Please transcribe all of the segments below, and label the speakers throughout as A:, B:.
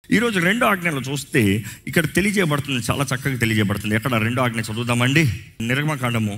A: ఈరోజు రెండో ఆజ్ఞలో చూస్తే ఇక్కడ తెలియజేయబడుతుంది, చాలా చక్కగా తెలియజేయబడుతుంది. ఎక్కడ రెండో ఆజ్ఞ చదువుదామండి. నిర్గమకాండము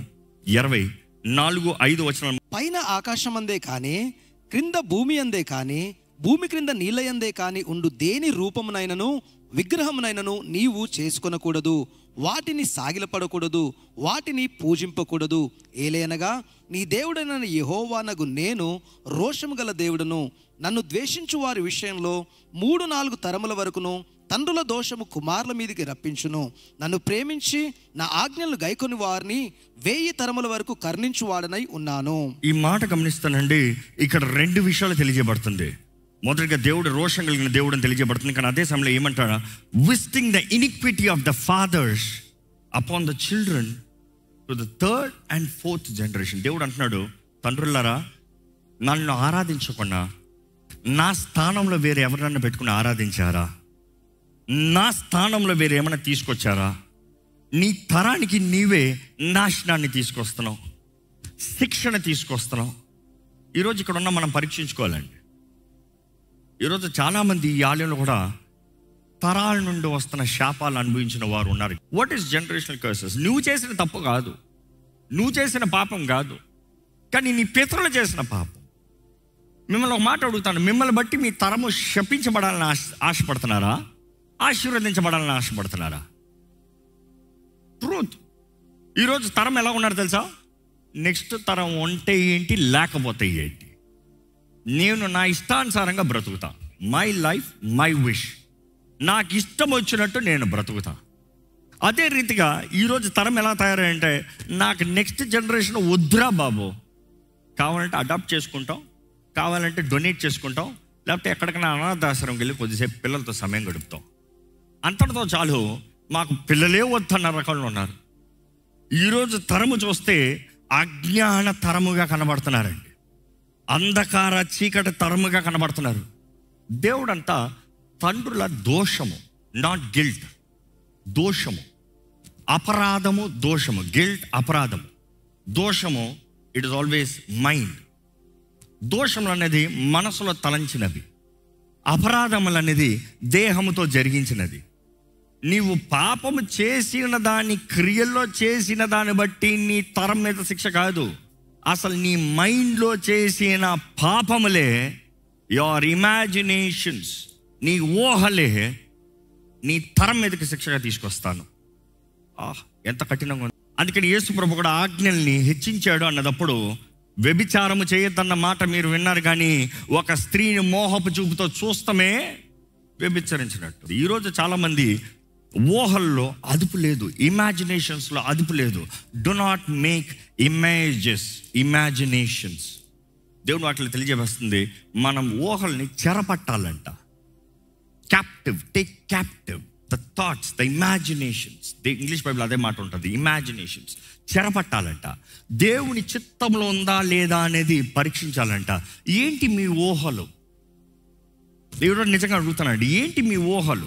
A: 20:4-5 వచనాలు.
B: పైన ఆకాశమందే కాని క్రింద భూమి అందే కాని భూమి క్రింద నీళ్ళయందే కాని ఉండు దేని రూపమునైనను విగ్రహమునైనను నీవు చేసుకొనకూడదు, వాటిని సాగిలపడకూడదు, వాటిని పూజింపకూడదు. ఏలయనగా నీ దేవుడైన యెహోవానగు నేను రోషము గల దేవుడను, నన్ను ద్వేషించు వారి విషయంలో 3-4 తరముల వరకును తండ్రుల దోషము కుమారుల మీదకి రప్పించును. నన్ను ప్రేమించి నా ఆజ్ఞలను గైకొని వారిని 1000 తరముల వరకు కరుణించువాడనై ఉన్నాను.
A: ఈ మాట గమనిస్తానండి. ఇక్కడ 2 విషయాలు తెలియజేయబడుతుంది. మొదటిగా దేవుడు రోషం కలిగిన దేవుడు అని తెలియజేయబడుతుంది. కానీ అదే సమయంలో ఏమంటారా, visiting the iniquity of the fathers upon the children to the 3rd and 4th generation. దేవుడు అంటున్నాడు, తండ్రులారా నన్ను ఆరాధించకుండా నా స్థానంలో వేరే ఎవరినన్నా పెట్టుకుని ఆరాధించారా, నా స్థానంలో వేరే ఏమైనా తీసుకొచ్చారా, నీ తరానికి నీవే నాశనాన్ని తీసుకొస్తున్నావు, శిక్షణ తీసుకొస్తున్నావు. ఈరోజు ఇక్కడ ఉన్న మనం పరీక్షించుకోవాలండి. ఈరోజు చాలామంది ఈ ఆలయంలో కూడా తరాల నుండి వస్తున్న శాపాలు అనుభవించిన వారు ఉన్నారు. What is generational curses? నువ్వు చేసిన తప్పు కాదు, నువ్వు చేసిన పాపం కాదు, కానీ నీ పితరులు చేసిన పాపం. మిమ్మల్ని ఒక మాట అడుగుతాను, మిమ్మల్ని బట్టి మీ తరము శపించబడాలని ఆశపడుతున్నారా, ఆశీర్వదించబడాలని ఆశపడుతున్నారా? ట్రూత్. ఈరోజు తరం ఎలా ఉన్నారు తెలుసా? నెక్స్ట్ తరం ఉంటే ఏంటి, లేకపోతే ఏంటి, నేను నా ఇష్టానుసారంగా బ్రతుకుతా, మై లైఫ్ మై విష్, నాకు ఇష్టం వచ్చినట్టు నేను బ్రతుకుతా. అదే రీతిగా ఈరోజు తరం ఎలా తయారంటే, నాకు నెక్స్ట్ జనరేషన్ వద్దురా బాబు, కావాలంటే అడాప్ట్ చేసుకుంటాం, కావాలంటే డొనేట్ చేసుకుంటాం, లేకపోతే ఎక్కడికైనా అనాథాశ్రమం వెళ్ళి కొద్దిసేపు పిల్లలతో సమయం గడుపుతాం, అంతటితో చాలు, మాకు పిల్లలే వద్దన్న రకంలో ఉన్నారు. ఈరోజు తరము చూస్తే అజ్ఞాన తరముగా కనబడుతున్నారండి, అంధకార చీకటి తరముగా కనబడుతున్నారు. దేవుడంతా తండ్రుల దోషము, నాట్ గిల్ట్, దోషము, అపరాధము, దోషము, గిల్ట్ అపరాధము, దోషము ఇట్ ఇస్ ఆల్వేస్ మైండ్. దోషములు అనేది మనసులో తలంచినవి, అపరాధములు అనేది దేహముతో జరిగించినది. నీవు పాపము చేసిన దాని క్రియల్లో చేసిన దాన్ని బట్టి నీ తరం మీద శిక్ష కాదు, అసలు నీ మైండ్లో చేసిన పాపములే, యువర్ ఇమాజినేషన్స్, నీ ఊహలే నీ తరం మీదకి శిక్షగా తీసుకొస్తాను. ఎంత కఠినంగా ఉంది. అందుకని యేసు ప్రభు కూడా ఆజ్ఞల్ని హెచ్చించాడు అన్నదప్పుడు, వ్యభిచారము చేయొద్దన్న మాట మీరు విన్నారు, కానీ ఒక స్త్రీని మోహపు చూపుతో చూస్తమే వ్యభిచరించినట్టు. ఈరోజు చాలామంది ఊహల్లో అదుపు లేదు, ఇమాజినేషన్స్లో అదుపు లేదు. Do not make images, imaginations. దేవుడు వాటిలో తెలియజేస్తుంది, మనం ఊహల్ని చెరపట్టాలంట. Captive, take captive the thoughts, the imaginations. English Bible అదే మాట ఉంటుంది, ఇమాజినేషన్స్. చెరపట్టాలంట. దేవుని చిత్తంలో ఉందా లేదా అనేది పరీక్షించాలంట. ఏంటి మీ ఊహలు? దేవుడు నిజంగా అడుగుతున్నాడు, ఏంటి మీ ఊహలు?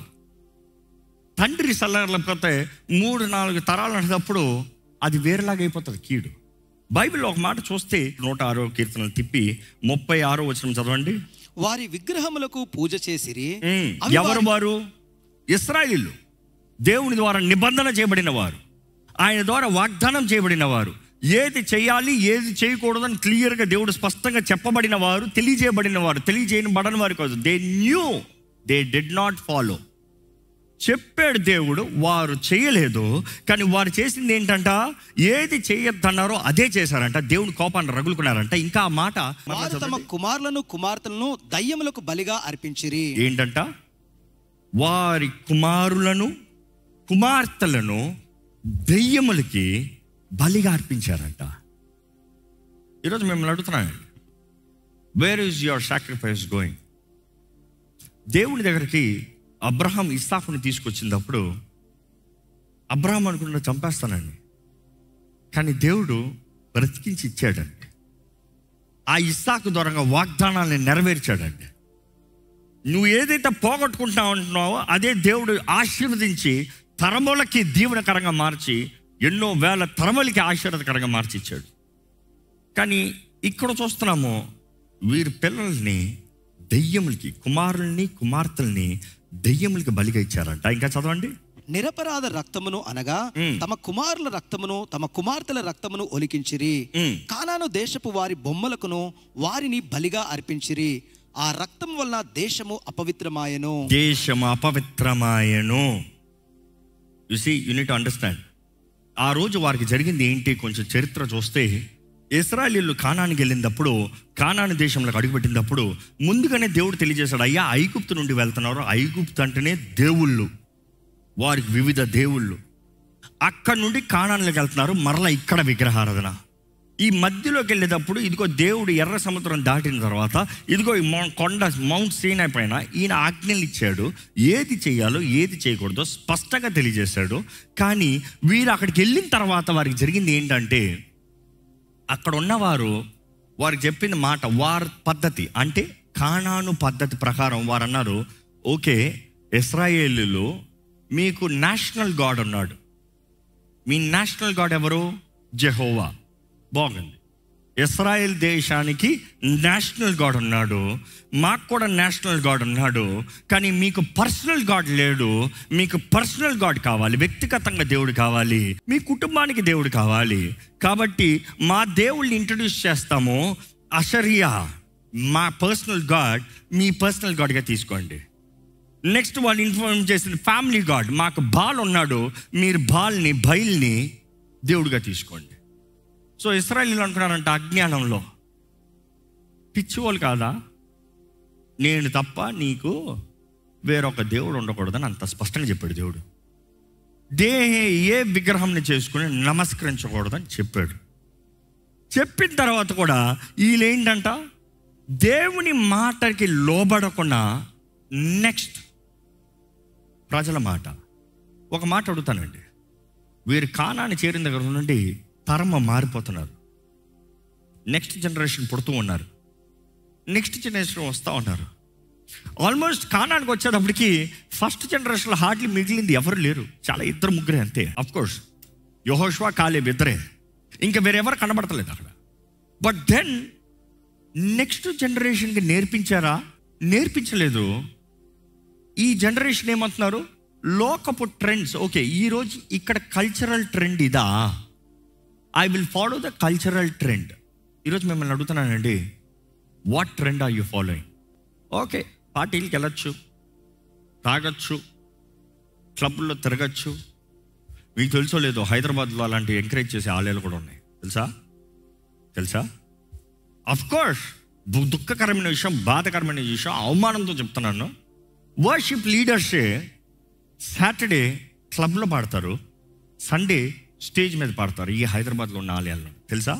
A: తండ్రి సల్లకపోతే 3-4 తరాలు అనేటప్పుడు అది వేరేలాగా అయిపోతుంది కీడు. బైబిల్లో ఒక మాట చూస్తే 106వ కీర్తనలు తిప్పి 36వ వచనం చదవండి.
B: వారి విగ్రహములకు పూజ చేసిరి.
A: ఎవరు వారు? ఇశ్రాయేలు. దేవుని ద్వారా నిబంధన చేయబడిన వారు, ఆయన ద్వారా వాగ్దానం చేయబడిన వారు. ఏది చేయాలి, ఏది చేయకూడదని క్లియర్గా దేవుడు స్పష్టంగా చెప్పబడిన వారు, తెలియజేయబడిన వారు. తెలియజేయబడిన వారు కాదు, they knew, they did not follow. చెప్పాడు దేవుడు, వారు చేయలేదు. కానీ వారు చేసింది ఏంటంట, ఏది చేయొద్దన్నారో అదే చేశారంట. దేవుని కోపాన్ని రగులుకున్నారంట. ఇంకా ఆ మాట,
B: వారు తమ కుమారులను కుమార్తెలను దయ్యములకు బలిగా అర్పించిరి.
A: ఏంటంట? వారి కుమారులను కుమార్తెలను దయ్యములకి బలిగా అర్పించారంట. ఈరోజు మిమ్మల్ని అడుగుతున్నాను, where is your sacrifice going? దేవుని దగ్గరికి అబ్రహాం ఇస్సాకుని తీసుకొచ్చినప్పుడు అబ్రహాం అనుకుంటే చంపేస్తానండి, కానీ దేవుడు బ్రతికించి ఇచ్చాడండి. ఆ ఇస్సాకు ద్వారా వాగ్దానాన్ని నెరవేర్చాడండి. నువ్వు ఏదైతే పోగొట్టుకుంటా ఉంటున్నావో అదే దేవుడు ఆశీర్వదించి తరములకి దీవెనకరంగా మార్చి, ఎన్నో వేల తరములకి ఆశీర్వాదకరంగా మార్చి ఇచ్చాడు. కానీ ఇక్కడ చూస్తున్నాము, వీరి పిల్లల్ని దెయ్యములకి, కుమారుల్ని కుమార్తెల్ని దెయ్యములకి బలిగా ఇచ్చారంట. ఇంకా చదవండి.
B: నిరపరాధ రక్తమును అనగా తమ కుమారుల రక్తమును తమ కుమార్తెల రక్తమును ఒలికించిరి. కానాను దేశపు వారి బొమ్మలకును వారిని బలిగా అర్పించిరి. ఆ రక్తం వలన దేశము అపవిత్రమాయెను.
A: దేశము అపవిత్రమాయెను. You see, you need to understand. ఆ రోజు వారికి జరిగింది ఏంటి? కొంచెం చరిత్ర చూస్తే, ఇశ్రాయేలీయులు కానానికి వెళ్ళినప్పుడు, కానాను దేశంలోకి అడుగుపెట్టినప్పుడు ముందుగానే దేవుడు తెలియజేశాడు, అయ్యా ఐగుప్తు నుండి వెళ్తున్నారు. ఐగుప్తు అంటేనే దేవుళ్ళు, వారికి వివిధ దేవుళ్ళు. అక్కడ నుండి కానాన్లోకి వెళ్తున్నారు, మరలా ఇక్కడ విగ్రహారాధన. ఈ మధ్యలోకి వెళ్ళేటప్పుడు ఇదిగో దేవుడు ఎర్ర సముద్రం దాటిన తర్వాత ఇదిగో ఈ కొండ మౌంట్ సీనాయి పైన ఈయన ఆజ్ఞలు ఇచ్చాడు. ఏది చేయాలో ఏది చేయకూడదో స్పష్టంగా తెలియజేశాడు. కానీ వీరు అక్కడికి వెళ్ళిన తర్వాత వారికి జరిగింది ఏంటంటే, అక్కడ ఉన్నవారు వారికి చెప్పిన మాట, వారి పద్ధతి అంటే కానాను పద్ధతి ప్రకారం వారు అన్నారు, ఓకే ఇశ్రాయేలీయులు మీకు నేషనల్ గాడ్ ఉన్నాడు. మీ నేషనల్ గాడ్ ఎవరు? యెహోవా. బాగుంది. ఇశ్రాయేల్ దేశానికి నేషనల్ గాడ్ ఉన్నాడు, మాకు కూడా నేషనల్ గాడ్ ఉన్నాడు. కానీ మీకు పర్సనల్ గాడ్ లేడు. మీకు పర్సనల్ గాడ్ కావాలి, వ్యక్తిగతంగా దేవుడు కావాలి, మీ కుటుంబానికి దేవుడు కావాలి. కాబట్టి మా దేవుళ్ళని ఇంట్రడ్యూస్ చేస్తాము. అషరియా మా పర్సనల్ గాడ్, మీ పర్సనల్ గాడ్గా తీసుకోండి. నెక్స్ట్ వాళ్ళు ఇన్ఫార్మ్ చేసిన ఫ్యామిలీ గాడ్, మాకు బాల్ ఉన్నాడు, మీరు బయల్ని దేవుడిగా తీసుకోండి. సో ఇశ్రాయేలీయులు అనుకున్నారంట అజ్ఞానంలో, పిచ్చివాళ్ళు కాదా, నేను తప్ప నీకు వేరొక దేవుడు ఉండకూడదని అంత స్పష్టంగా చెప్పాడు దేవుడు. ఏ విగ్రహంని చేసుకుని నమస్కరించకూడదని చెప్పాడు. చెప్పిన తర్వాత కూడా వీళ్ళేంటంట, దేవుని మాటకి లోబడకుండా నెక్స్ట్ ప్రజల మాట. ఒక మాట అడుగుతానండి, వీరు కానాన్ని చేరిన దగ్గర నుండి తరం మారిపోతున్నారు. నెక్స్ట్ జనరేషన్ పుడుతూ ఉన్నారు, నెక్స్ట్ జనరేషన్ వస్తూ ఉన్నారు. ఆల్మోస్ట్ కానానికి వచ్చేటప్పటికి ఫస్ట్ జనరేషన్లో హార్డ్లీ మిగిలింది ఎవరు లేరు, చాలా ఇద్దరు ముగ్గురే అంతే. అఫ్కోర్స్ యెహోషువ కాలేబ్ ఇద్దరే, ఇంకా వేరెవరు కనబడతలేదు అక్కడ. బట్ దెన్ నెక్స్ట్ జనరేషన్కి నేర్పించారా? నేర్పించలేదు. ఈ జనరేషన్ ఏమంటున్నారు, లోకపు ట్రెండ్స్. ఓకే, ఈరోజు ఇక్కడ కల్చరల్ ట్రెండ్ ఇదా, I will follow the cultural trend. ఈరోజు మిమ్మల్ని అడుగుతున్నానండి, what trend are you following? Okay, పార్టీలకి వెళ్ళచ్చు, తాగొచ్చు, క్లబ్లో తిరగచ్చు. మీకు తెలుసో లేదో, హైదరాబాద్లో అలాంటి ఎంకరేజ్ చేసే ఆలయాలు కూడా ఉన్నాయి, తెలుసా? అఫ్కోర్స్ దుఃఖకరమైన విషయం, బాధకరమైన విషయం, అవమానంతో చెప్తున్నాను. వర్షిప్ లీడర్సే సాటర్డే క్లబ్లో పాడతారు, సండే స్టేజ్ మీద పాడతారు ఈ హైదరాబాద్లో ఉన్న ఆలయాల్లో, తెలుసా?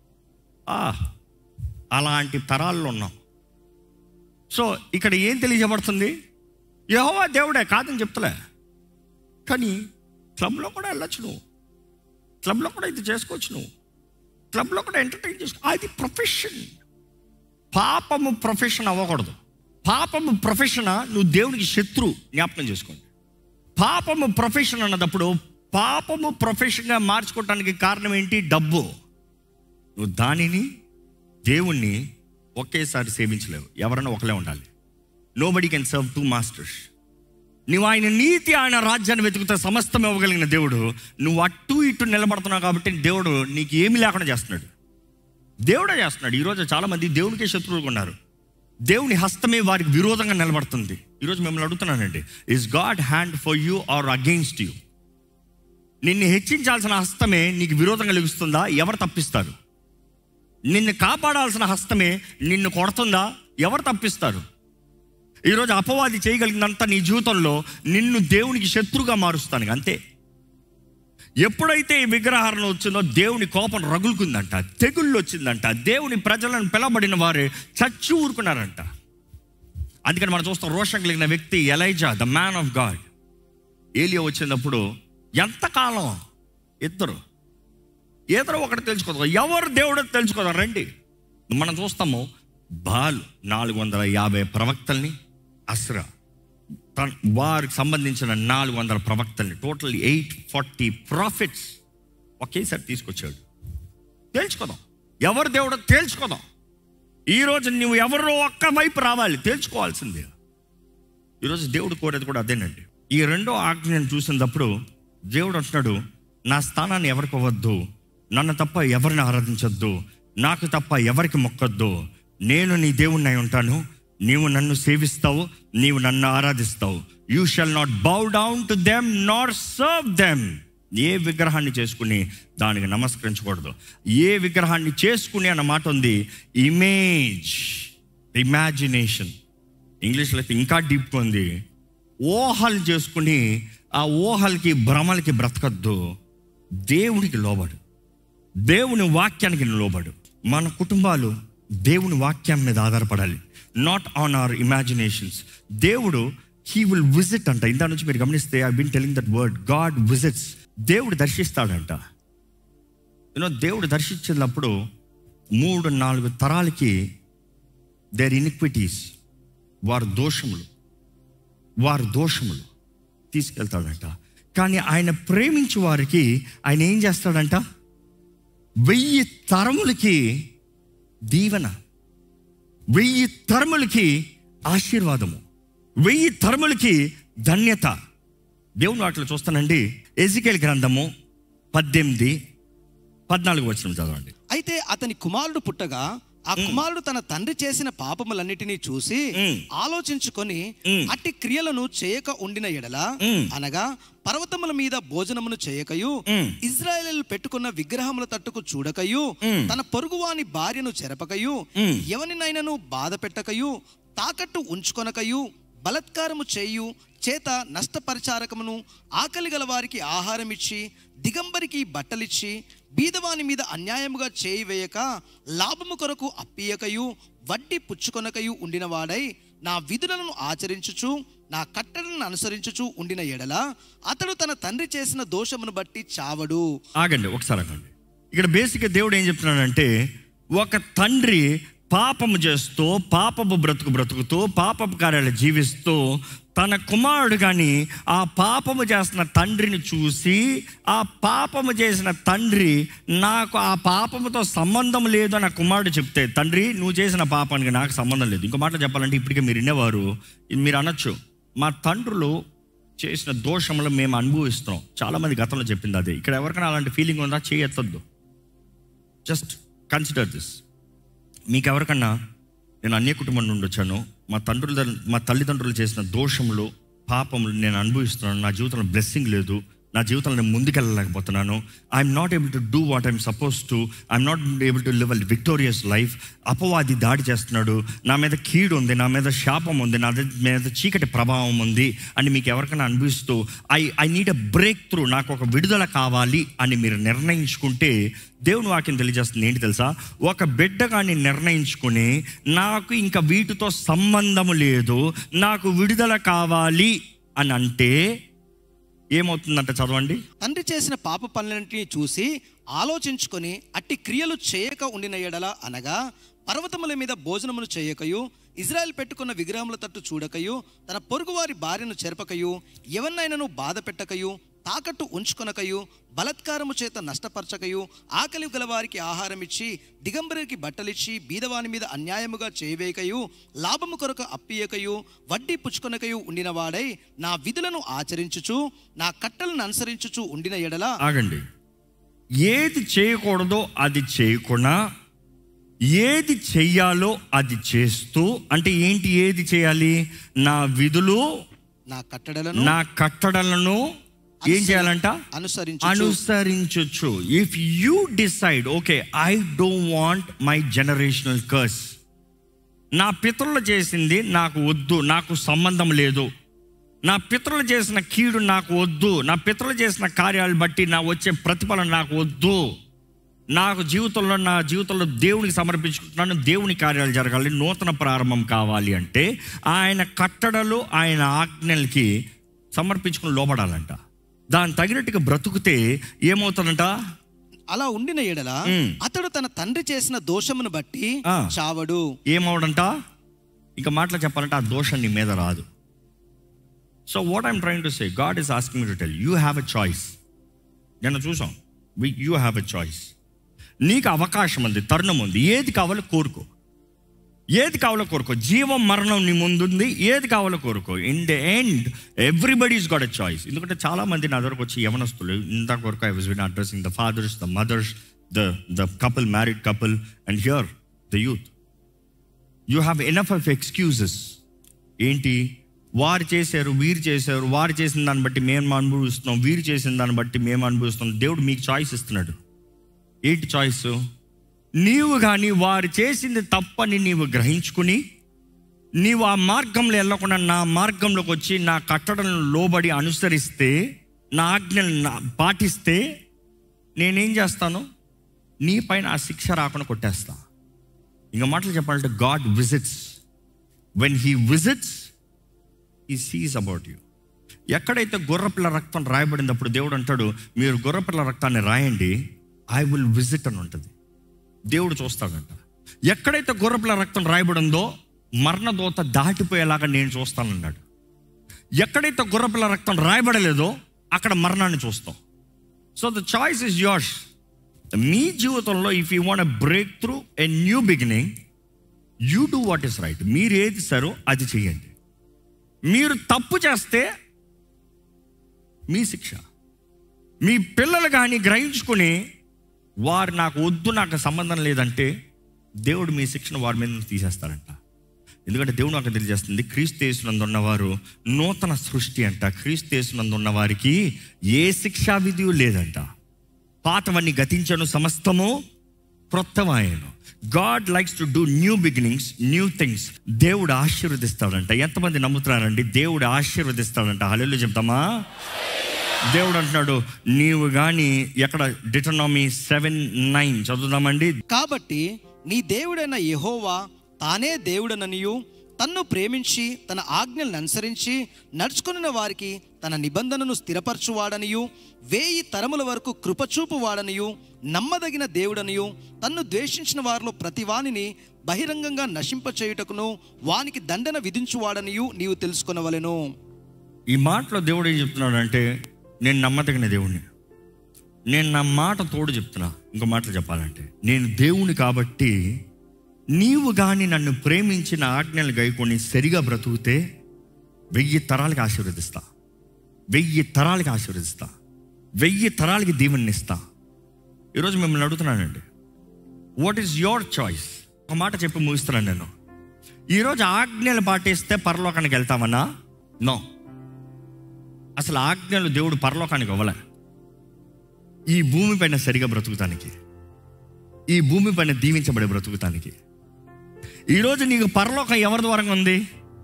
A: అలాంటి తరాల్లో ఉన్నాం. సో ఇక్కడ ఏం తెలియజేయబడుతుంది? యెహోవా దేవుడే కాదని చెప్తలే, కానీ క్లబ్లో కూడా వెళ్ళొచ్చు, నువ్వు క్లబ్లో కూడా ఇది చేసుకోవచ్చు, నువ్వు క్లబ్లో కూడా ఎంటర్టైన్ చేసుకో. అది ప్రొఫెషన్. పాపము ప్రొఫెషన్ అవ్వకూడదు. పాపము ప్రొఫెషన్, నువ్వు దేవునికి శత్రువు, జ్ఞాపకం చేసుకోండి. పాపము ప్రొఫెషన్ అన్నప్పుడు, పాపము ప్రొఫెషన్గా మార్చుకోవటానికి కారణం ఏంటి? డబ్బు. నువ్వు దానిని దేవుణ్ణి ఒకేసారి సేవించలేవు, ఎవరైనా ఒకలే ఉండాలి. Nobody can serve two masters. నువ్వు ఆయన నీతి, ఆయన రాజ్యాన్ని వెతుకుతా సమస్తం ఇవ్వగలిగిన దేవుడు, నువ్వు అటు ఇటు నిలబడుతున్నావు కాబట్టి దేవుడు నీకు ఏమీ లేకుండా చేస్తున్నాడు. దేవుడే చేస్తున్నాడు. ఈరోజు చాలామంది దేవునికే శత్రువులుగా ఉన్నారు. దేవుని హస్తమే వారికి విరోధంగా నిలబడుతుంది. ఈరోజు మిమ్మల్ని అడుగుతున్నానండి, is God hand for you or against you? నిన్ను హెచ్చించాల్సిన హస్తమే నీకు విరోధంగా లెగుస్తుందా? ఎవరు తప్పిస్తారు? నిన్ను కాపాడాల్సిన హస్తమే నిన్ను కొడుతుందా? ఎవరు తప్పిస్తారు? ఈరోజు అపవాది చేయగలిగినంత నీ జీవితంలో నిన్ను దేవునికి శత్రుగా మారుస్తాను అంతే. ఎప్పుడైతే ఈ విగ్రహారం వచ్చిందో దేవుని కోపం రగులుకుందంట, తెగుళ్ళు వచ్చిందంట, దేవుని ప్రజలను పిలబడిన వారే చచ్చి ఊరుకున్నారంట. అందుకని మనం చూస్తాం, రోషం కలిగిన వ్యక్తి Elijah, the man of God. ఏలియా వచ్చినప్పుడు ఎంతకాలం ఇద్దరు ఒకటి తెలుసుకోదాం, ఎవరు దేవుడో తెలుసుకోదాం రండి. మనం చూస్తాము, బాలు 450 ప్రవక్తల్ని, అస్రా వారికి సంబంధించిన 400 ప్రవక్తల్ని, టోటల్ 840 ప్రాఫిట్స్ ఒకేసారి తీసుకొచ్చాడు. తెలుసుకోదాం ఎవరు దేవుడో తెలుసుకోదాం. ఈరోజు నువ్వు ఎవరో ఒక్క వైపు రావాలి, తెలుసుకోవాల్సిందే. ఈరోజు దేవుడు కోరేది కూడా అదేనండి. ఈ రెండో ఆజ్ఞను చూసినప్పుడు దేవుడు అంటున్నాడు, నా స్థానాన్ని ఎవరికి ఇవ్వద్దు, నన్ను తప్ప ఎవరిని ఆరాధించొద్దు, నాకు తప్ప ఎవరికి మొక్కొద్దు. నేను నీ దేవుణ్ణి అయి ఉంటాను, నీవు నన్ను సేవిస్తావు, నీవు నన్ను ఆరాధిస్తావు. You shall not bow down to them nor serve them. ఏ విగ్రహాన్ని చేసుకుని దానికి నమస్కరించకూడదు. ఏ విగ్రహాన్ని చేసుకుని అన్న మాట ఉంది. ఇమేజ్, ఇమాజినేషన్, ఇంగ్లీష్లో అయితే ఇంకా డీప్గా ఉంది. ఊహలు చేసుకుని ఆ ఊహలకి భ్రమలకి బ్రతకద్దు. దేవుడికి లోబడు, దేవుని వాక్యానికి లోబడు. మన కుటుంబాలు దేవుని వాక్యం మీద ఆధారపడాలి, నాట్ ఆన్ అవర్ ఇమాజినేషన్స్. దేవుడు హీ విల్ విజిట్ అంట. ఇందా నుంచి మీరు గమనిస్తే I been telling that word, God visits. దేవుడు దర్శిస్తాడంట. దేవుడు దర్శించినప్పుడు 3-4 తరాలకి దేర్ ఇనిక్విటీస్, వారి దోషములు తీసుకెళ్తాడంట. కానీ ఆయన ప్రేమించే వారికి ఆయన ఏం చేస్తాడంట? 1000 తరములకి దీవెన, 1000 తరములకి ఆశీర్వాదము, 1000 తరములకి ధన్యత. దేవుని వాటిలో చూస్తానండి. ఎజికేల్ గ్రంథము 18-14 వచనం చదవండి.
B: అయితే అతని కుమారుడు పుట్టగా ఆ కుమారుడు తన తండ్రి చేసిన పాపములన్నిటినీ చూసి ఆలోచించుకొని అట్టి క్రియలను చేయక ఉండిన ఎడల, అనగా పర్వతముల మీద భోజనమును చేయకయు, ఇజ్రాయేలు పెట్టుకున్న విగ్రహముల తట్టుకు చూడకయు, తన పొరుగువాని భార్యను చెరపకయు, ఎవరినైనాను బాధ పెట్టకయు, తాకట్టు ఉంచుకొనకయు, బలత్కారము చేయు చేత నష్టపరిచారకమును, ఆకలి గల వారికి ఆహారం ఇచ్చి, దిగంబరికి బట్టలిచ్చి, బీదవాని మీద అన్యాయముగా చేయి వేయక, లాభము కొరకు అప్పియకయు, వడ్డీ పుచ్చుకొనకయు ఉండిన వాడై, నా విధులను ఆచరించుచు, నా కట్టడలను అనుసరించుచు ఉండిన ఎడల, అతడు తన తండ్రి చేసిన దోషమును బట్టి చావడు.
A: ఆగండి ఒకసారి ఆగండి. ఇక్కడ బేసిక్గా దేవుడు ఏం చెప్తున్నాడంటే, ఒక తండ్రి పాపము చేస్తూ, పాపపు బ్రతుకుతూ, పాపపు కార్యాలు జీవిస్తూ, తన కుమారుడు కానీ ఆ పాపము చేస్తున్న తండ్రిని చూసి, ఆ పాపము చేసిన తండ్రి నాకు ఆ పాపముతో సంబంధం లేదు అని ఆ కుమారుడు చెప్తే, తండ్రి నువ్వు చేసిన పాపానికి నాకు సంబంధం లేదు. ఇంకో మాట చెప్పాలంటే, ఇప్పటికే మీరు వినేవారు, మీరు అనొచ్చు, మా తండ్రులు చేసిన దోషములు మేము అనుభవిస్తున్నాం. చాలామంది గతంలో చెప్పింది అదే. ఇక్కడ ఎవరికైనా అలాంటి ఫీలింగ్ ఉందా? చేయొద్దు. Just consider this. మీకు ఎవరికన్నా, నేను అన్య కుటుంబం నుండి వచ్చాను, మా తల్లిదండ్రులు చేసిన దోషములు, పాపములు నేను అనుభవిస్తున్నాను, నా జీవితంలో బ్లెస్సింగ్ లేదు, నా జీవితంలో నేను ముందుకెళ్ళలేకపోతున్నాను, I'm not able to do what I'm suppose to, I'm not able to live a victorious life. అపవాది దాడి చేస్తున్నాడు, నా మీద కీడు ఉంది, నా మీద శాపం ఉంది, నా మీద చీకటి ప్రభావం ఉంది అని మీకు ఎవరికైనా అనిపిస్తూ, I need a breakthrough, నాకు ఒక విడుదల కావాలి అని మీరు నిర్ణయించుకుంటే, దేవుని వాక్యం తెలియజేస్తుంది ఏంటి తెలుసా? ఒక బిడ్డ కానీ నిర్ణయించుకుని, నాకు ఇంకా వీటితో సంబంధము లేదు, నాకు విడుదల కావాలి అని అంటే ఏమవుతుందంట? చదవండి.
B: తండ్రి చేసిన పాప పనులన్నింటినీ చూసి ఆలోచించుకొని అట్టి క్రియలు చేయక ఉండిన ఎడల, అనగా పర్వతముల మీద భోజనమును చేయకయు, ఇజ్రాయేల్ పెట్టుకున్న విగ్రహముల తట్టు చూడకయు, తన పొరుగువారి భార్యను చెరపకయు, ఎవరినైనాను బాధ పెట్టకయు, తాకట్టు ఉంచుకొనకయు, బలత్కారము చేత నష్టపరచకయు, ఆకలి గలవారికి ఆహారం ఇచ్చి, దిగంబరికి బట్టలిచ్చి, బీదవాని మీద అన్యాయముగా చేయవేయకయు, లాభము కొరకు అప్పియకయు, వడ్డీ పుచ్చుకొనకయు ఉండిన వాడై, నా విధులను ఆచరించుచు, నా కట్టలను అనుసరించుచు ఉండిన ఎడల.
A: ఆగండి. ఏది చేయకూడదో అది చేయకుండా, ఏది చెయ్యాలో అది చేస్తూ, అంటే ఏంటి? ఏది చేయాలి? నా విధులు, నా కట్టడలను ఏం చేయాలంట? అనుసరించచ్చు. If you decide, okay, I don't want my generational curse, నా పితరులు చేసింది నాకు వద్దు, నాకు సంబంధం లేదు, నా పితరులు చేసిన కీడు నాకు వద్దు, నా పితరులు చేసిన కార్యాలు బట్టి నా వచ్చే ప్రతిఫలం నాకు వద్దు, నా జీవితంలో దేవునికి సమర్పించుకుంటున్నాను, దేవుని కార్యాలు జరగాలి, నూతన ప్రారంభం కావాలి అంటే ఆయన కట్టడలు, ఆయన ఆజ్ఞలకి సమర్పించుకుని లోబడాలంట. దాని తగినట్టుగా బ్రతుకుతే ఏమవుతుందంట?
B: అలా ఉండిన ఎడల అతడు తన తండ్రి చేసిన దోషమును బట్టి చావడు.
A: ఏమవడంట? ఇంకా మాటలు చెప్పాలంటే ఆ దోషం నీ మీద రాదు. So what I'm trying to say, God is asking me to tell, you have a choice. నేను చూసాం, యూ హ్యావ్ ఎ చాయిస్. నీకు అవకాశం ఉంది, తరుణం ఉంది, ఏది కావాలో కోరుకో. ఏది కావాలో కోరుకో. జీవం మరణం నీ ముందుంది, ఏది కావాలో కోరుకో. In the end everybody's got a choice. ఎందుకంటే చాలామంది నా దగ్గరకు వచ్చి యవనస్తులు, ఇందాక వరకు I was been addressing the fathers, the mothers, the couple, married couple, and here the youth. You have enough of excuses. ఏంటి? వారు చేశారు, వీరు చేశారు, వారు చేసిన దాన్ని బట్టి మేము అనుభవిస్తున్నాం, వీరు చేసిన దాన్ని బట్టి మేము అనుభవిస్తున్నాం. దేవుడు మీకు చాయిస్ ఇస్తున్నాడు. ఏంటి చాయిస్? నీవు కానీ వారు చేసింది తప్పని నీవు గ్రహించుకుని, నీవు ఆ మార్గంలో వెళ్ళకుండా నా మార్గంలోకి వచ్చి నా కట్టడలను లోబడి అనుసరిస్తే, నా ఆజ్ఞలను పాటిస్తే, నేనేం చేస్తాను? నీ పైన ఆ శిక్ష రాకుండా కొట్టేస్తా. ఇంకా మాటలు చెప్పాలంటే God visits. When he visits, he sees about you. ఎక్కడైతే గొర్రెపిల్ల రక్తం రాయబడినప్పుడు దేవుడు అంటాడు, మీరు గొర్రెపిల్ల రక్తాన్ని రాయండి, ఐ విల్ విజిట్ అని ఉంటుంది. దేవుడు చూస్తాడంట. ఎక్కడైతే గొర్రెపిల్ల రక్తం రాయబడిందో మరణదోత దాటిపోయేలాగా నేను చూస్తానన్నాడు. ఎక్కడైతే గొర్రెపిల్ల రక్తం రాయబడలేదో అక్కడ మరణాన్ని చూస్తాం. So the choice is yours. మీ జీవితంలో if you want breakthrough a new beginning, you do what is right. మీరు ఏది సరో అది చేయండి. మీరు తప్పు చేస్తే మీ శిక్ష. మీ పిల్లలు కానీ గ్రహించుకుని వారు నాకు వద్దు, నాకు సంబంధం లేదంటే దేవుడు మీ శిక్షను వారి మీద తీసేస్తారంట. ఎందుకంటే దేవుడు నాకు తెలియజేస్తుంది, క్రీస్తు యేసునందు ఉన్నవారు నూతన సృష్టి అంట. క్రీస్తు యేసునందు ఉన్న వారికి ఏ శిక్షా విధి లేదంట. పాతవన్నీ గతించను, సమస్తము క్రొత్తవాయను. God likes to do new beginnings, new things. దేవుడు ఆశీర్వదిస్తాడంట. ఎంతమంది నమ్ముతున్నారండి? దేవుడు ఆశీర్వదిస్తాడంట. హల్లెలూయా చెప్తామా? దేవుడు అంటున్నాడు, నీవు కానీ ఎక్కడ? డిటోనామీ 7:9 చదువుదామండి.
B: కాబట్టి నీ దేవుడైన యెహోవా తానే దేవుడననియు, తన్ను ప్రేమించి తన ఆజ్ఞలను అనుసరించి నడుచుకున్న వారికి తన నిబంధనను స్థిరపరచువాడనియు, 1000 తరముల వరకు కృపచూపు వాడనియు, నమ్మదగిన దేవుడనియు, తన్ను ద్వేషించిన వారిలో ప్రతివానిని బహిరంగంగా నశింపచేయుటకును వానికి దండన విధించువాడనియు నీవు తెలుసుకొనవలెను.
A: ఈ మాటలో దేవుడు ఏం చెప్తున్నాడు అంటే, నేను నమ్మదగిన దేవుణ్ణి, నేను నా మాట తోడు చెప్తున్నా. ఇంకో మాటలు చెప్పాలంటే, నేను దేవుని కాబట్టి నీవు కానీ నన్ను ప్రేమించిన ఆజ్ఞలు గైకొని సరిగా బ్రతుకుతే 1000 తరాలకి ఆశీర్వదిస్తా, 1000 తరాలకి ఆశీర్వదిస్తా, 1000 తరాలకి దీవెనిస్తా. ఈరోజు మిమ్మల్ని అడుగుతున్నానండి, వాట్ ఈస్ యువర్ చాయిస్? ఒక మాట చెప్పి ముగిస్తున్నాను నేను. ఈరోజు ఆజ్ఞలు పాటిస్తే పరలోకానికి వెళ్తామన్నా? నో. అసలు ఆజ్ఞలు దేవుడు పరలోకానికి ఇవ్వలే. ఈ భూమి పైన సరిగా బ్రతుకుతానికి, ఈ భూమి పైన దీవించబడే బ్రతుకుతానికి. ఈరోజు నీకు పరలోకం ఎవరి ద్వారంగా ఉంది?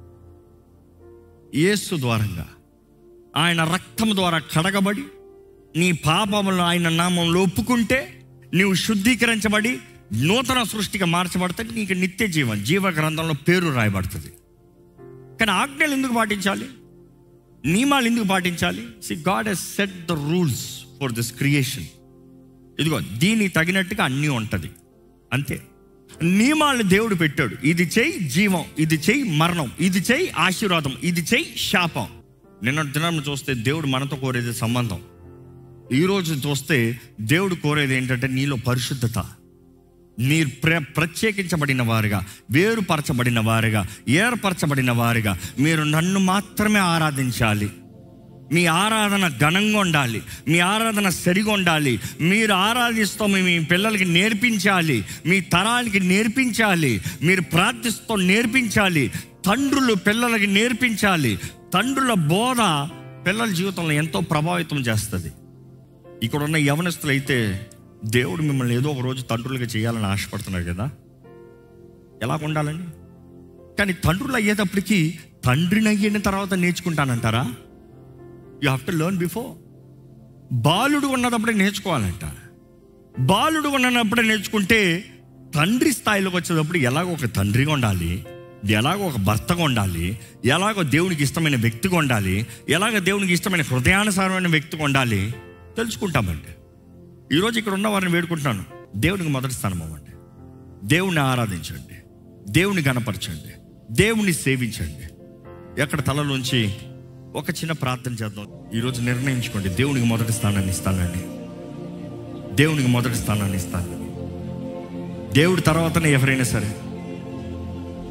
A: యేసు ద్వారంగా. ఆయన రక్తం ద్వారా కడగబడి నీ పాపములను ఆయన నామంలో ఒప్పుకుంటే నీవు శుద్ధీకరించబడి నూతన సృష్టిగా మార్చబడితే నీకు నిత్య జీవం, జీవ గ్రంథంలో పేరు రాయబడుతుంది. కానీ ఆజ్ఞలు ఎందుకు పాటించాలి? నియమాలు ఎందుకు పాటించాలి? God has set the rules for this creation. ఇదిగో దీనికి తగినట్టుగా అన్నీ ఉంటుంది, అంతే. నియమాలు దేవుడు పెట్టాడు. ఇది చేయి జీవం, ఇది చేయి మరణం, ఇది చేయి ఆశీర్వాదం, ఇది చేయి శాపం. నిన్న దినం చూస్తే దేవుడు మనతో కోరేది సంబంధం. ఈరోజు చూస్తే దేవుడు కోరేది ఏంటంటే నీలో పరిశుద్ధత. మీరు ప్రత్యేకించబడిన వారుగా, వేరుపరచబడిన వారుగా, ఏర్పరచబడిన వారుగా మీరు నన్ను మాత్రమే ఆరాధించాలి. మీ ఆరాధన ఘనంగా ఉండాలి, మీ ఆరాధన సరిగా ఉండాలి. మీరు ఆరాధిస్తూ మీ పిల్లలకి నేర్పించాలి, మీ తరాలకి నేర్పించాలి, మీరు ప్రార్థిస్తూ నేర్పించాలి. తండ్రులు పిల్లలకి నేర్పించాలి. తండ్రుల బోధ పిల్లల జీవితంలో ఎంతో ప్రభావితం చేస్తుంది. ఇక్కడ ఉన్న యవనస్తులు అయితే దేవుడు మిమ్మల్ని ఏదో ఒక రోజు తండ్రులుగా చేయాలని ఆశపడుతున్నారు కదా. ఎలా ఉండాలండి? కానీ తండ్రులు అయ్యేటప్పటికీ తండ్రిని అయిన తర్వాత నేర్చుకుంటానంటారా? You have to learn before. బాలుడు ఉన్నప్పుడే నేర్చుకోవాలంట. బాలుడు ఉన్నప్పుడే నేర్చుకుంటే తండ్రి స్థాయిలోకి వచ్చేటప్పుడు ఎలాగో ఒక తండ్రిగా ఉండాలి, ఎలాగో ఒక భర్తగా ఉండాలి, ఎలాగో దేవునికి ఇష్టమైన వ్యక్తిగా ఉండాలి, ఎలాగో దేవునికి ఇష్టమైన హృదయానుసారమైన వ్యక్తిగా ఉండాలి తెలుసుకుంటామండి. ఈరోజు ఇక్కడ ఉన్న వారిని వేడుకుంటున్నాను, దేవునికి మొదటి స్థానం అవ్వండి. దేవుని ఆరాధించండి, దేవుని గణపరచండి, దేవుని సేవించండి. ఎక్కడ తలలోంచి ఒక చిన్న ప్రార్థన చేద్దాం. ఈరోజు నిర్ణయించుకోండి, దేవునికి మొదటి స్థానాన్ని ఇస్తానండి, దేవునికి మొదటి స్థానాన్ని ఇస్తాను. దేవుడి తర్వాతనే ఎవరైనా సరే.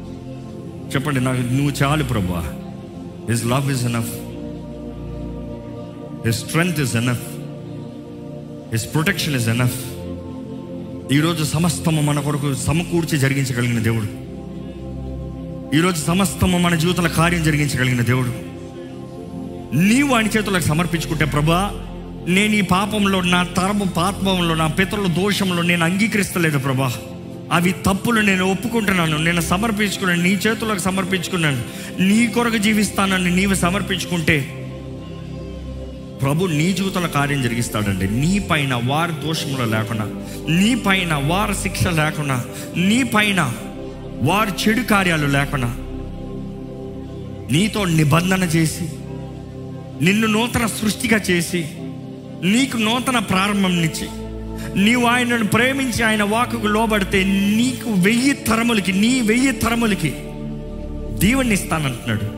A: చెప్పండి, నాకు నువ్వు చాలు ప్రభువా. His love is enough, his strength is enough, his protection is enough. ఈరోజు సమస్తము మన కొరకు సమకూర్చి జరిగించగలిగిన దేవుడు. ఈరోజు సమస్తము మన జీవితంలో కార్యం జరిగించగలిగిన దేవుడు. నీవు ఆయన చేతులకు సమర్పించుకుంటే, ప్రభువా నేను ఈ పాపంలో, నా తరము పాపంలో, నా పితరుల దోషంలో నేను అంగీకరిస్తలేదు ప్రభా, అవి తప్పులు నేను ఒప్పుకుంటున్నాను, నేను సమర్పించుకున్నాను, నీ చేతులకు సమర్పించుకున్నాను, నీ కొరకు జీవిస్తానని నీవు సమర్పించుకుంటే ప్రభు నీ జీవితంలో కార్యం జరిగిస్తాడండి. నీ పైన వారి దోషంలో లేకుండా, నీ పైన వారి శిక్ష లేకుండా, నీ పైన వారి చెడు కార్యాలు లేకుండా నీతో నిబంధన చేసి, నిన్ను నూతన సృష్టిగా చేసి, నీకు నూతన ప్రారంభంనిచ్చి, నీవు ఆయనను ప్రేమించి ఆయన వాక్కుకు లోబడితే నీకు 1000 తరములకి, నీ 1000 తరములకి దీవెన్ని ఇస్తానంటున్నాడు.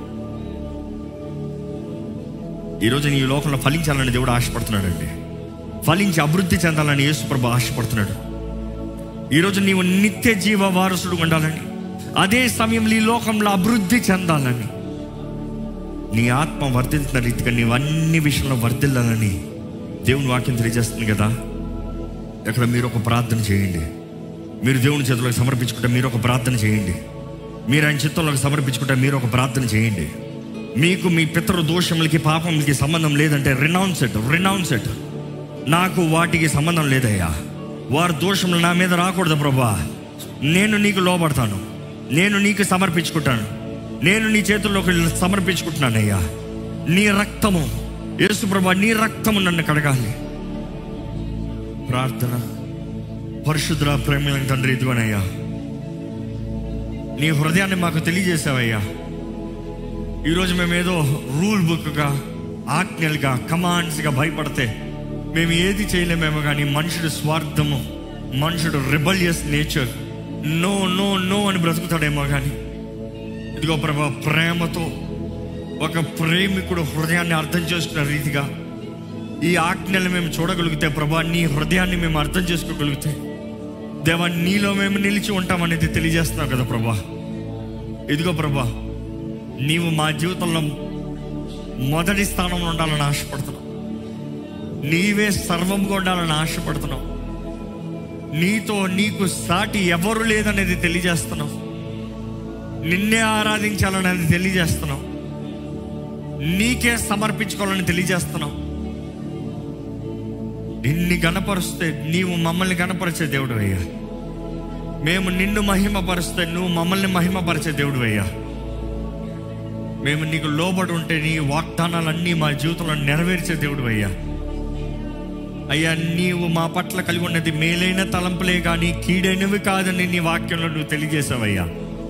A: ఈరోజు నీ లోకంలో ఫలించాలని దేవుడు ఆశపడుతున్నాడండి. ఫలించి అభివృద్ధి చెందాలని యేసుప్రభు ఆశపడుతున్నాడు. ఈరోజు నీవు నిత్య జీవ వారసుడు ఉండాలని, అదే సమయంలో ఈ లోకంలో అభివృద్ధి చెందాలని, నీ ఆత్మ వర్ధిల్తున్న రీతిగా నీవు అన్ని విషయంలో వర్ధిల్లాలని దేవుని వాక్యం తెలియజేస్తుంది కదా. ఇక్కడ మీరు ఒక ప్రార్థన చేయండి. మీరు దేవుని చేతులకు సమర్పించుకుంటే మీరు ఒక ప్రార్థన చేయండి. మీరు ఆయన చిత్తంలోకి సమర్పించుకుంటే మీరు ఒక ప్రార్థన చేయండి. మీకు మీ పితృ దోషములకి, పాపములకి సంబంధం లేదంటే రినౌన్స్ ఇట్. నాకు వాటికి సంబంధం లేదయ్యా, వారి దోషములు నా మీద రాకూడదు ప్రభా, నేను నీకు లోబడతాను, నేను నీకు సమర్పించుకుంటాను, నేను నీ చేతుల్లోకి సమర్పించుకుంటున్నానయ్యా. నీ రక్తము యేసు ప్రభా, నీ రక్తము నన్ను కడగాలి. ప్రార్థన. పరిశుద్ధ ప్రేమ తండ్రి, ఇదిగోనయ్యా నీ హృదయాన్ని మాకు తెలియజేసావయ్యా. ఈరోజు మేము ఏదో రూల్ బుక్గా, ఆజ్ఞలుగా, కమాండ్స్గా భయపడితే మేము ఏది చేయలేమేమో, కానీ మనుషుడు స్వార్థము, మనుషుడు rebellious nature, no no no అని బ్రతుకుతాడేమో, కానీ ఇదిగో ప్రభా ప్రేమతో ఒక ప్రేమికుడు హృదయాన్ని అర్థం చేసుకున్న రీతిగా ఈ ఆజ్ఞలు మేము చూడగలిగితే ప్రభా, నీ హృదయాన్ని మేము అర్థం చేసుకోగలిగితే దేవా నీలో మేము నిలిచి ఉంటామనేది తెలియజేస్తున్నావు కదా ప్రభా. ఇదిగో ప్రభా, నీవు మా జీవితంలో మొదటి స్థానంలో ఉండాలని ఆశపడుతున్నావు. నీవే సర్వంగా ఉండాలని ఆశపడుతున్నావు. నీతో నీకు సాటి ఎవరు లేదనేది తెలియజేస్తున్నావు. నిన్నే ఆరాధించాలనేది తెలియజేస్తున్నావు. నీకే సమర్పించుకోవాలని తెలియజేస్తున్నావు. నిన్ను గణపరుస్తే నీవు మమ్మల్ని గణపరిచే దేవుడు అయ్యా. మేము నిన్ను మహిమపరిస్తే నువ్వు మమ్మల్ని మహిమపరిచే దేవుడు అయ్యా. మేము నీకు లోబడి ఉంటే నీ వాగ్దానాలన్నీ మా జీవితంలో నెరవేర్చే దేవుడు అయ్యా. అయ్యా, నీవు మా పట్ల కలిగి ఉన్నది మేలైన తలంపులే కానీ కీడైనవి కాదని నీ వాక్యంలో నువ్వు తెలియజేసావయ్యా.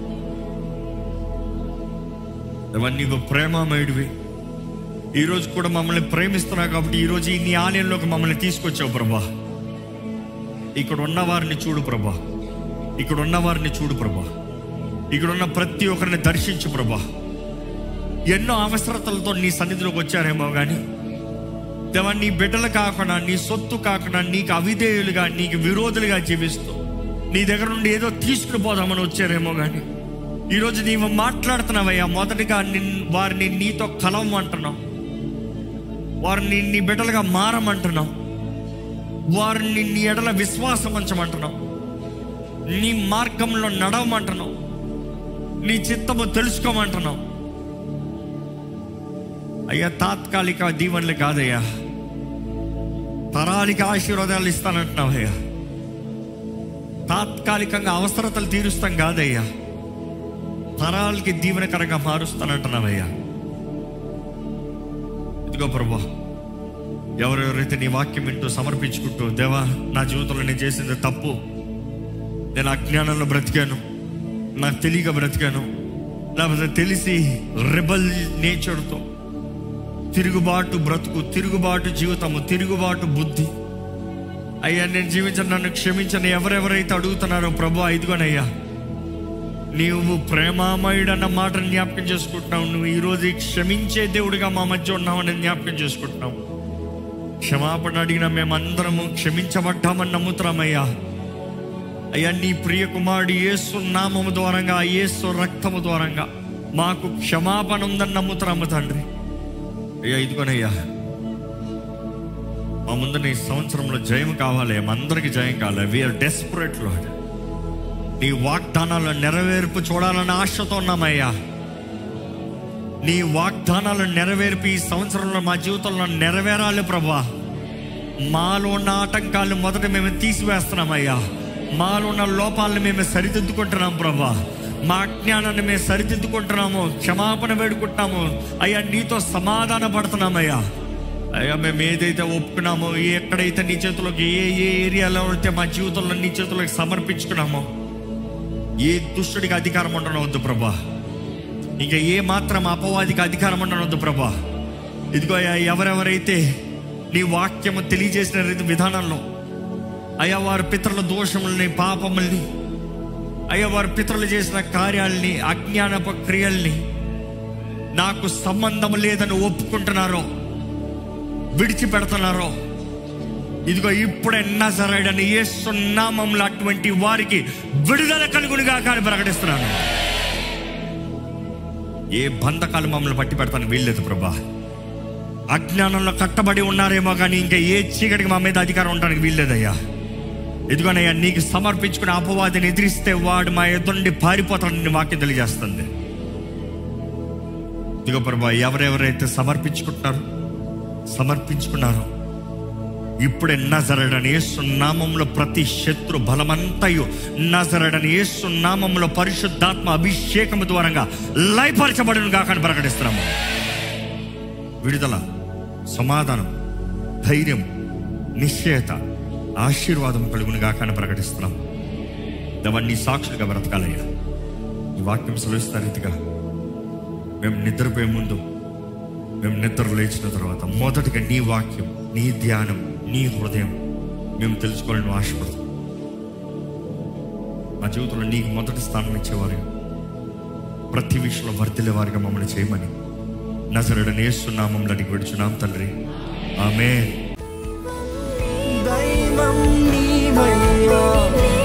A: నీవు ప్రేమమయుడివి. ఈరోజు కూడా మమ్మల్ని ప్రేమిస్తున్నావు కాబట్టి ఈరోజు నీ ఆలయంలోకి మమ్మల్ని తీసుకొచ్చావు ప్రభా. ఇక్కడ ఉన్నవారిని చూడు ప్రభా, ఇక్కడ ఉన్నవారిని చూడు ప్రభా, ఇక్కడ ఉన్న ప్రతి ఒక్కరిని దర్శించు ప్రభా. ఎన్నో అవసరతలతో నీ సన్నిధిలోకి వచ్చారేమో, కానీ దేవా నీ బిడ్డలు కాకుండా, నీ సొత్తు కాకుండా, నీకు అవిధేయులుగా, నీకు విరోధులుగా జీవిస్తూ నీ దగ్గర నుండి ఏదో తీసుకుని పోదామని వచ్చారేమో, కానీ ఈరోజు నీవు మాట్లాడుతున్నావయ్యా. మొదటిగా వారిని నీతో కలవమంటున్నావు, వారిని నీ బిడ్డలుగా మారమంటున్నావు, వారిని నీ ఎడల విశ్వాసం ఉంచమంటున్నావు, నీ మార్గంలో నడవమంటున్నావు, నీ చిత్తము తెలుసుకోమంటున్నావు. అయ్యా, తాత్కాలిక దీవెనలు కాదయ్యా, తరాలిక ఆశీర్వాదాలు ఇస్తానంటున్నావు అయ్యా. తాత్కాలికంగా అవసరతలు తీరుస్తాం కాదయ్యా, తరాలకి దీవెనకరంగా మారుస్తానంటున్నావయ్యా. ఇదిగో ప్రభా, ఎవరెవరైతే నీ వాక్యం వింటూ సమర్పించుకుంటూ, దేవా నా జీవితంలో నేను చేసింది తప్పు, నేను అజ్ఞానంలో బ్రతికాను, నాకు తెలియక బ్రతికాను, లేకపోతే తెలిసి రెబల్ నేచర్తో తిరుగుబాటు బ్రతుకు, తిరుగుబాటు జీవితము, తిరుగుబాటు బుద్ధి అయ్యా నేను జీవించను, నన్ను క్షమించను ఎవరెవరైతే అడుగుతున్నారో ప్రభు, ఇదిగోనయ్యా నీవు ప్రేమామయుడన్న మాటను జ్ఞాపకం చేసుకుంటున్నావు. నువ్వు ఈరోజు క్షమించే దేవుడిగా మా మధ్య ఉన్నావు అని జ్ఞాపకం చేసుకుంటున్నావు. క్షమాపణ అడిగిన మేమందరము క్షమించబడ్డామని నమ్ముతున్నామయ్యా. అయ్యా నీ ప్రియ కుమారుడు యేసు నామము ద్వారంగా, యేసు రక్తము ద్వారంగా మాకు క్షమాపణ ఉందని నమ్ముతున్నాము తండ్రి. అయ్యా ఇదిగోనయ్యా, మా ముందు నీ సంవత్సరంలో జయం కావాలి, మా అందరికి జయం కావాలి. We're desperate Lord. నీ వాగ్దానాల నెరవేర్పు చూడాలని ఆశతో ఉన్నామయ్యా. నీ వాగ్దానాలు నెరవేర్పు ఈ సంవత్సరంలో మా జీవితంలో నెరవేరాలి ప్రభా. మాలో ఉన్న ఆటంకాలు మొదట మేము తీసివేస్తున్నామయ్యా. మాలో ఉన్న లోపాలను మేము సరిదిద్దుకుంటున్నాం ప్రభా. మా అజ్ఞానాన్ని మేము సరిదిద్దుకుంటున్నాము, క్షమాపణ వేడుకుంటున్నాము అయ్యా. నీతో సమాధాన పడుతున్నామయ్యా. అయ్యా మేము ఏదైతే ఒప్పుకున్నామో, ఎక్కడైతే నీ చేతుల్లోకి, ఏ ఏరియాలో అయితే మా జీవితంలో నీ చేతుల్లోకి సమర్పించుకున్నామో, ఏ దుష్టుడికి అధికారం ఉండనవద్దు ప్రభా. ఇంకా ఏ మాత్రం అపవాదికి అధికారం ఉండనవద్దు ప్రభా. ఇదిగో అయ్యా, ఎవరెవరైతే నీ వాక్యము తెలియజేసిన విధానంలో అయ్యా వారి పితరుల దోషముల్ని, పాపముల్ని, అయ్యా వారి పితరులు చేసిన కార్యాలని, అజ్ఞానపు క్రియల్ని నాకు సంబంధం లేదని ఒప్పుకుంటున్నారో, విడిచిపెడుతున్నారో, ఇదిగో ఇప్పుడే నజరేయుడైన యేసు నామములో అటువంటి వారికి విడుదల కలుగునుగా కానీ ప్రకటిస్తున్నాను. ఏ బంధకాలు మమ్మల్ని పట్టి పెడతాను వీల్లేదు ప్రభా. అజ్ఞానంలో కట్టబడి ఉన్నారేమో కానీ ఇంకా ఏ చీకటికి మా మీద అధికారం ఉండడానికి వీల్లేదయ్యా. ఇదిగోనయ్యా, నీకు సమర్పించుకుని అపవాదిని ఎదిరిస్తే వాడు మా ఎదురు నుండి పారిపోతాడని వాక్యం తెలియజేస్తుంది. ఇదిగో ప్రభా, ఎవరెవరైతే సమర్పించుకున్నారో ఇప్పుడే నజరేయుడైన యేసు నామములో ప్రతి శత్రు బలమంతయు నజరేయుడైన యేసు నామములో పరిశుద్ధాత్మ అభిషేకము ద్వారంగా లయపరచబడును గాక ప్రకటిస్తున్నాము. విడుదల, సమాధానం, ధైర్యం, నిశ్చయత, ఆశీర్వాదం కలుగును గాక ప్రకటిస్తున్నాం. అవన్నీ సాక్షులుగా బ్రతకాలయ్యా. ఈ వాక్యం సెలవిస్తున్న రీతిగా మేము నిద్రపోయే ముందు, మేము నిద్ర లేచిన తర్వాత మొదటిగా నీ వాక్యం, నీ ధ్యానం, నీ హృదయం మేము తెలుసుకోవాలని ఆశపడతాం. మా జీవితంలో నీకు మొదటి స్థానం ఇచ్చేవారు, ప్రతి విషయంలో వర్ధిల్లే వారిగా మమ్మల్ని చేయమని నజరేయుడైన యేసు నామములో అడిగి వేడుచున్నాం తండ్రి, ఆమేన్. దైవం నీవయ్యా.